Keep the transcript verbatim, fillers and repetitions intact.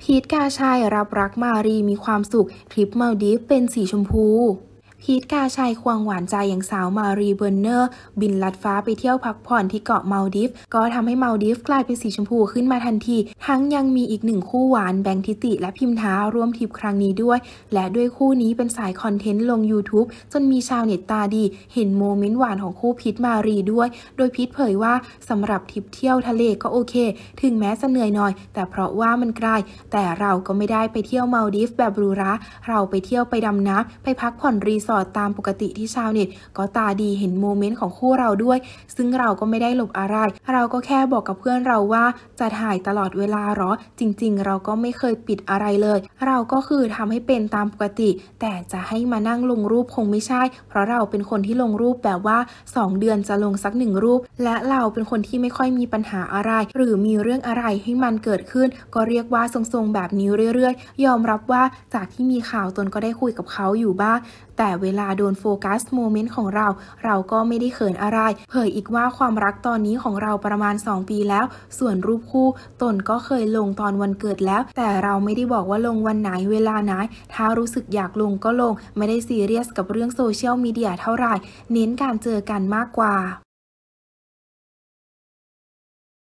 พีท กาชัยรับรักมารีมีความสุขทริปมาลดีฟเป็นสีชมพูพีท กาชัยควงหวานใจอย่างสาวมารีเบอร์เนอร์บินลัดฟ้าไปเที่ยวพักผ่อนที่เกาะมาลดีฟก็ทำให้มาลดีฟกลายเป็นสีชมพูขึ้นมาทันทีทั้งยังมีอีกหนึ่งคู่หวานแบงค์ทิติและพิมท้าร่วมทริปครั้งนี้ด้วยและด้วยคู่นี้เป็นสายคอนเทนต์ลง ยูทูบ จนมีชาวเน็ตตาดีเห็นโมเมนต์หวานของคู่พีทมารีด้วยโดยพีทเผยว่าสำหรับทริปเที่ยวทะเลก็โอเคถึงแม้จะเหนื่อยหน่อยแต่เพราะว่ามันไกลแต่เราก็ไม่ได้ไปเที่ยวมาลดีฟแบบหรูหราเราไปเที่ยวไปดำน้ำไปพักผ่อนรีสอร์ทตามปกติที่ชาวเน็ตก็ตาดีเห็นโมเมนต์ของคู่เราด้วยซึ่งเราก็ไม่ได้หลบอะไรเราก็แค่บอกกับเพื่อนเราว่าจะถ่ายตลอดเวลาหรอจริงๆเราก็ไม่เคยปิดอะไรเลยเราก็คือทำให้เป็นตามปกติแต่จะให้มานั่งลงรูปคงไม่ใช่เพราะเราเป็นคนที่ลงรูปแบบว่าสองเดือนจะลงสักหนึ่งรูปและเราเป็นคนที่ไม่ค่อยมีปัญหาอะไรหรือมีเรื่องอะไรให้มันเกิดขึ้นก็เรียกว่าทรงๆแบบนี้เรื่อยๆยอมรับว่าจากที่มีข่าวตนก็ได้คุยกับเขาอยู่บ้างแต่เวลาโดนโฟกัสโมเมนต์ของเราเราก็ไม่ได้เขินอะไรเผยอีกว่าความรักตอนนี้ของเราประมาณสองปีแล้วส่วนรูปคู่ตนก็เคยลงตอนวันเกิดแล้วแต่เราไม่ได้บอกว่าลงวันไหนเวลาไหนถ้ารู้สึกอยากลงก็ลงไม่ได้ซีเรียสกับเรื่องโซเชียลมีเดียเท่าไหร่เน้นการเจอกันมากกว่า